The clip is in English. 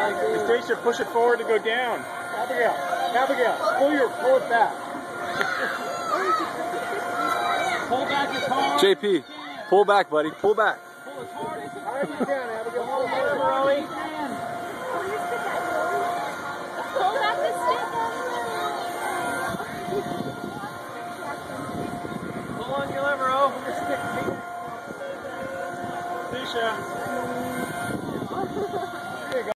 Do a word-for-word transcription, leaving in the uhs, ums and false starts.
The station, push it forward to go down. Abigail, Abigail, pull your, pull it back. Pull back as hard. J P, pull back, buddy. Pull back. Pull as hard as you can, Abigail.